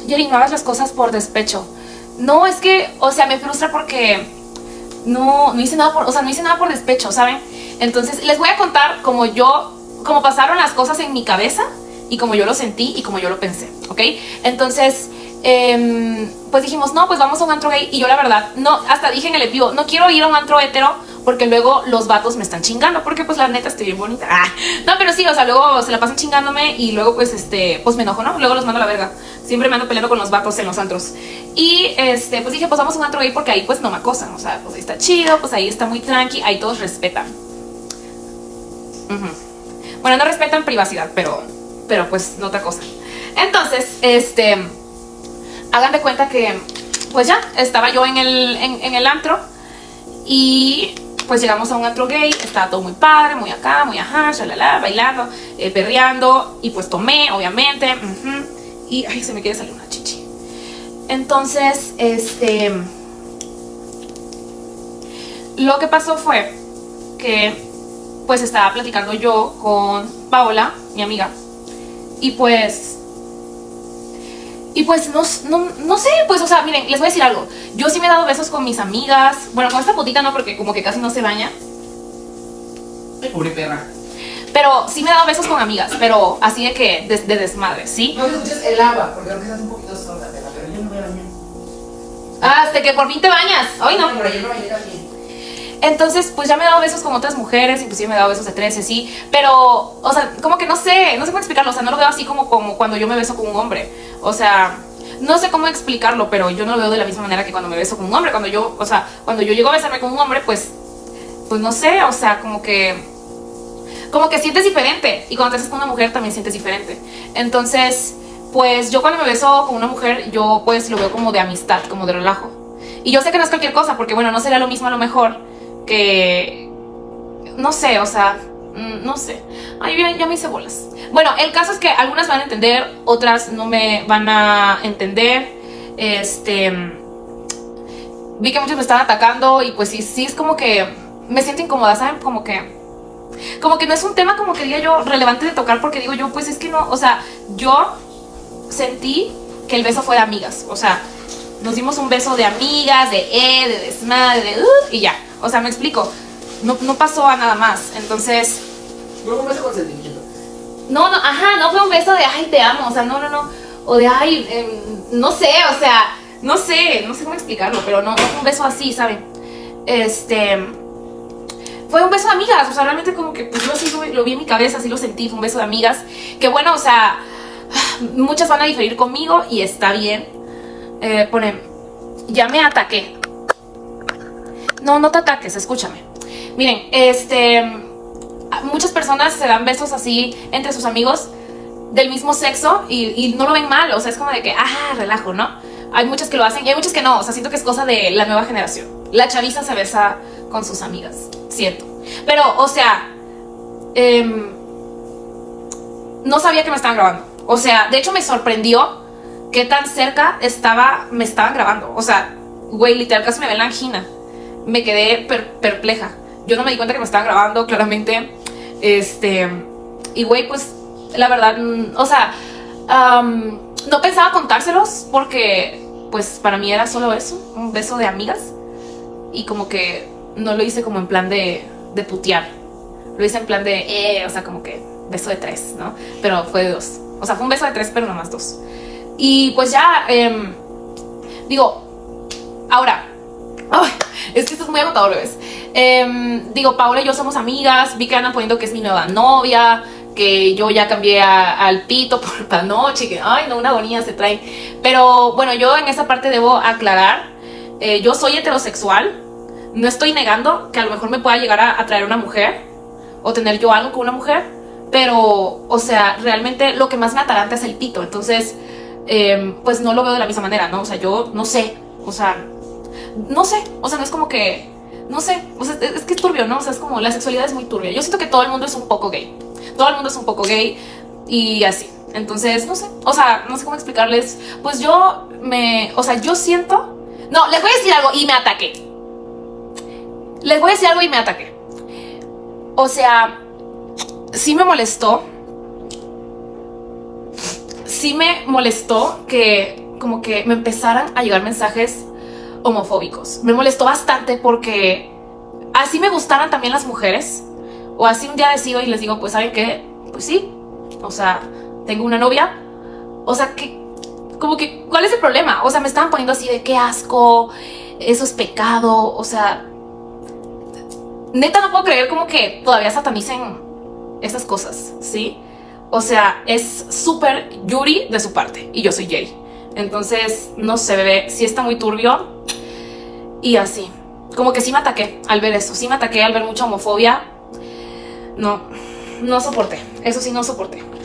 Yeri, no hagas las cosas por despecho. No, es que, o sea, me frustra porque no hice nada por, o sea, no hice nada por despecho, ¿saben? Entonces, les voy a contar como pasaron las cosas en mi cabeza y como yo lo sentí y como yo lo pensé, ¿ok? Entonces, pues dijimos, no, pues vamos a un antro gay. Y yo la verdad, no, hasta dije en el envío, no quiero ir a un antro hetero porque luego los vatos me están chingando, porque pues la neta estoy bien bonita. No, pero sí, o sea, luego se la pasan chingándome y luego pues pues me enojo, ¿no? Luego los mando a la verga. Siempre me ando peleando con los vatos en los antros. Y pues dije, pues vamos a un antro gay porque ahí pues no me acosan, o sea, pues ahí está chido, pues ahí está muy tranqui, ahí todos respetan. Bueno, no respetan privacidad, pero pues no otra cosa. Entonces, hagan de cuenta que pues ya, estaba yo en el antro y pues llegamos a un antro gay, estaba todo muy padre, muy acá, muy ajá, shalala, bailando, perreando, y pues tomé, obviamente, y ay, se me quiere salir una chichi. Entonces, lo que pasó fue que pues estaba platicando yo con Paola, mi amiga, y pues no sé, pues, o sea, miren, les voy a decir algo. Yo sí me he dado besos con mis amigas. Bueno, con esta putita no, porque como que casi no se baña. Ay, pobre perra. Pero sí me he dado besos con amigas, pero así de que, de desmadre, ¿sí? No escuches el agua, porque creo que estás un poquito sorda, pero yo no me bañé. Hasta que por fin te bañas. Hoy no. Pero yo me bañé también. Entonces, pues ya me he dado besos con otras mujeres, inclusive me he dado besos de 13, sí. Pero, o sea, como que no sé cómo explicarlo. O sea, no lo veo así como cuando yo me beso con un hombre. O sea, no sé cómo explicarlo, pero yo no lo veo de la misma manera que cuando me beso con un hombre. Cuando yo llego a besarme con un hombre, pues no sé, o sea, como que sientes diferente. Y cuando te haces con una mujer también sientes diferente. Entonces, pues yo cuando me beso con una mujer, yo pues lo veo como de amistad, como de relajo. Y yo sé que no es cualquier cosa, porque bueno, no sería lo mismo a lo mejor que, no sé, o sea, no sé. Ay, ya me hice bolas. Bueno, el caso es que algunas van a entender, otras no me van a entender. Vi que muchos me estaban atacando y pues sí es como que me siento incómoda, ¿saben? Como que no es un tema como que diga yo relevante de tocar, porque digo yo, pues es que no, o sea, yo sentí que el beso fue de amigas, o sea, nos dimos un beso de amigas, de desmadre, y ya. O sea, me explico. No pasó a nada más. Entonces, fue un beso con sentimiento. No fue un beso de ay, te amo. O sea, no. O de ay, no sé, o sea, no sé cómo explicarlo, pero no fue un beso así, ¿saben? Fue un beso de amigas. O sea, realmente como que pues yo así lo vi en mi cabeza, así lo sentí. Fue un beso de amigas. Que bueno, o sea, muchas van a diferir conmigo y está bien. Ponen, ya me ataqué. No te ataques, escúchame. Miren, muchas personas se dan besos así entre sus amigos del mismo sexo y no lo ven mal, o sea, es como de que, relajo, ¿no? Hay muchas que lo hacen y hay muchas que no, o sea, siento que es cosa de la nueva generación. La chaviza se besa con sus amigas, siento. Pero, o sea, no sabía que me estaban grabando. O sea, de hecho me sorprendió qué tan cerca me estaban grabando. O sea, güey, literal casi me ven la angina. Me quedé perpleja. Yo no me di cuenta que me estaban grabando, claramente. Y güey, pues, la verdad, o sea, no pensaba contárselos porque, pues, para mí era solo eso, un beso de amigas. Y como que no lo hice como en plan de putear. Lo hice en plan de, o sea, como que beso de 3, ¿no? Pero fue de 2. O sea, fue un beso de 3, pero nomás 2. Y pues ya, digo, ahora, es que esto es muy agotador, ¿ves? Digo, Paola y yo somos amigas, vi que andan poniendo que es mi nueva novia, que yo ya cambié al pito por la noche, que, ay, no, una agonía se trae. Pero bueno, yo en esa parte debo aclarar, yo soy heterosexual, no estoy negando que a lo mejor me pueda llegar a atraer una mujer, o tener yo algo con una mujer, pero, o sea, realmente lo que más me ataranta es el pito, entonces... pues no lo veo de la misma manera, ¿no? O sea, yo no sé, o sea, no es como que, no sé, o sea, es que es turbio, ¿no? O sea, es como, la sexualidad es muy turbia. Yo siento que todo el mundo es un poco gay, todo el mundo es un poco gay y así, entonces, no sé, o sea, no sé cómo explicarles, pues yo siento, no, les voy a decir algo y me ataqué, o sea, sí me molestó que como que me empezaran a llegar mensajes homofóbicos. Me molestó bastante porque así me gustaran también las mujeres, o así un día decido y les digo, pues ¿saben qué? Pues sí, o sea, tengo una novia, o sea, que como que, ¿cuál es el problema? O sea, me estaban poniendo así de qué asco, eso es pecado, o sea, neta no puedo creer como que todavía satanicen esas cosas, ¿sí? O sea, es súper Yuri de su parte y yo soy Jay. Entonces, no sé, bebé, sí está muy turbio. Y así, como que sí me ataqué al ver eso, sí me ataqué al ver mucha homofobia. No soporté, eso sí no soporté.